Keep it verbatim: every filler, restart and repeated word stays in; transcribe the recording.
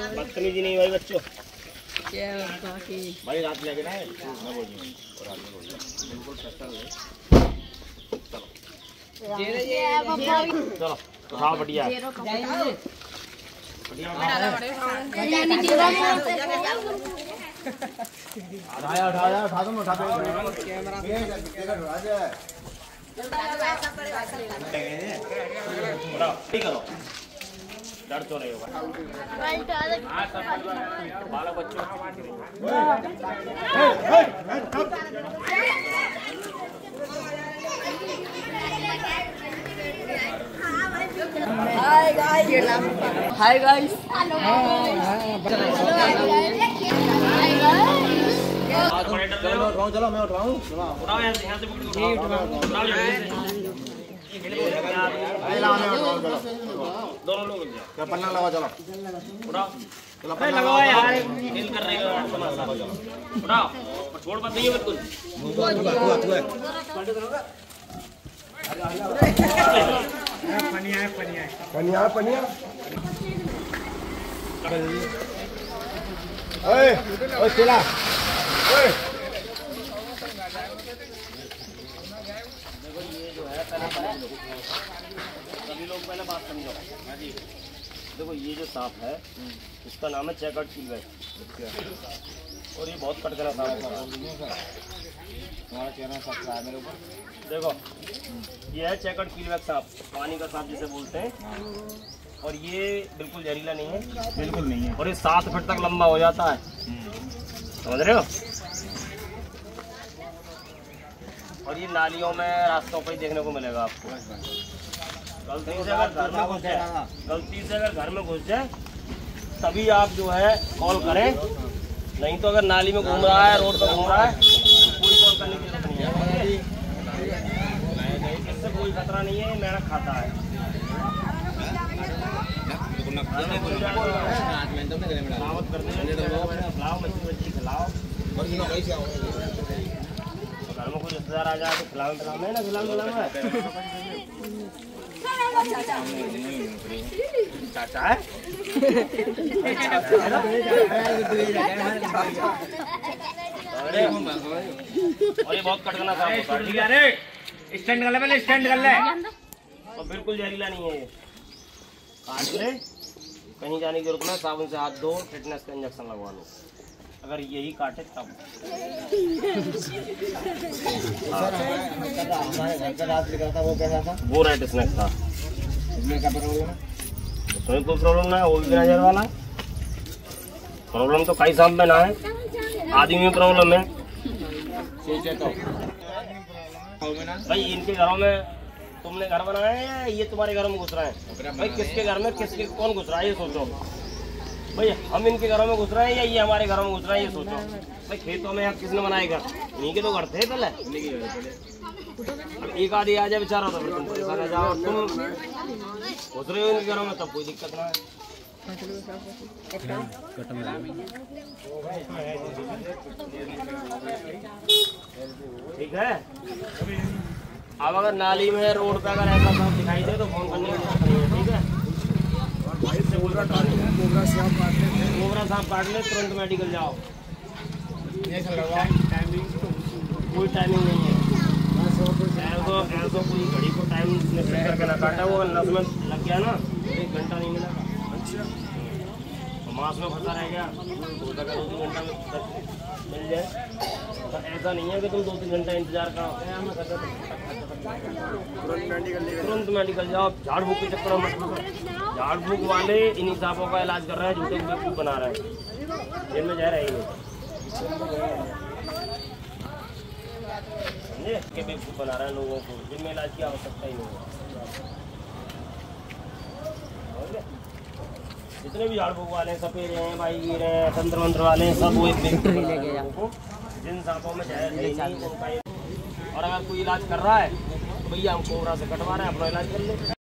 बदतमीजी नहीं भाई बच्चों। भाई रात लगे ना ना बोलिए रात में बोलिए बिल्कुल सेटल है। चलो उठाओ बढ़िया उठाया उठाया उठा दो उठा दो ठीक करो डर तो नहीं होगा बालक बच्चों। हाय गाइस हाय गाइस चलो चलो मैं उठाऊं उठाओ यहाँ से यहाँ से पकड़ो उठाओ दोनों लोग क्या पन्ना लगा चलो उठाओ चलो लगाओ यार खेल कर रहे हो उठाओ छोड़ मत नहीं है बिल्कुल पनिया पनिया पनिया पनिया ओए ओए चला ओए सभी लोग पहले बात समझो। देखो ये जो सांप है इसका नाम है चेकर्ड सिल्वर और ये बहुत कटकरा सांप है। तुम्हारा चेहरा सबका है मेरे ऊपर देखो ये है चेकर्ड किलवैक सांप, पानी का सांप जिसे बोलते हैं। और ये बिल्कुल जहरीला नहीं है, बिल्कुल नहीं है। और ये सात फीट तक लंबा हो जाता है, समझ रहे हो। और ये नालियों में रास्तों पर ही देखने को मिलेगा आपको। गलती से अगर घर में घुस जाए गलती से अगर घर में घुस जाए तभी आप जो है कॉल करें, नहीं तो अगर नाली में घूम रहा है रोड पर घूम रहा है कोई कॉल करने की जरूरत नहीं है। इससे कोई खतरा नहीं है, मेढक खाता है। खिलाओ मछली मछली खिलाओ, घर में कोई रिश्तेदार आ जाए तो खिलाओ पिलाओ नहीं ना, खिलाओ पिलाओ चाचा है और ये बहुत कटकना था। स्टैंड कर ले पहले स्टैंड कर ले और बिल्कुल जहरीला नहीं है ये। काट ले, कहीं जाने की जरूरत नहीं, साबुन से हाथ धो, टिटनेस का इंजेक्शन लगवा लो अगर यही काटे तब। वो कैसा था? वो रेड स्नेक था। इसमें क्या प्रॉब्लम है? उसमें कोई प्रॉब्लम ना है, वो भी नजर वाला है। प्रॉब्लम तो कई सांप में ना है, आदमी में प्रॉब्लम है। भाई इनके घरों में तुमने घर बनाया है या ये तुम्हारे घरों में घुस रहा है? भाई किसके घर में किसके कौन घुस रहा है ये सोचो। भाई हम इनके घरों में घुस रहे हैं या ये हमारे घरों में घुस रहा है ये सोचो। भाई खेतों में आप किसने बनाए घर? इन्हीं के तो घर थे पहले। अब एक आदमी आ जाए बेचारा तो फिर तुम परेशान आ जाओ। तुम घुस रहे हो इनके घरों में तब कोई दिक्कत ना है। ठीक है। अब अगर नाली में रोड पे अगर ऐसा सांप दिखाई दे तो फोन करने की जरूरत नहीं है, ठीक है। कोबरा सांप काट ले तुरंत मेडिकल जाओ, कोई टाइमिंग नहीं है। ऐसा ऐसा कोई घड़ी को टाइम निश्चित करके ना काटा, वो नस में लग गया ना एक घंटा नहीं मिलेगा। मांस में फंसा रह गया तो दो तीन घंटा में मिल जाए। तो ऐसा नहीं है कि तुम दो तीन घंटा इंतजार करो, तुरंत मेडिकल जाओ। झाड़ फूक के चक्कर में मत पड़ो। झाड़ फूक वाले इन्हीं सांपों का इलाज कर रहे हैं, झूठे बेवकूफ बना रहे हैं, जिनमें जहर है ही नहीं, समझे के बेवकूफ बना रहे हैं लोगों को, जिनमें इलाज की आवश्यकता ही नहीं है। जितने भी झाड़ फूक वाले हैं, सपेरे हैं, भाई गिर हैं, तंत्र मंत्र वाले हैं, सब वो एक बेवकूफ बना रहे हैं लोगों को, जिन सांपों में जहर है नहीं उनका। और अगर कोई इलाज कर रहा है तो भैया हम कोबरा से कटवा रहे हैं, अपना इलाज कर ले।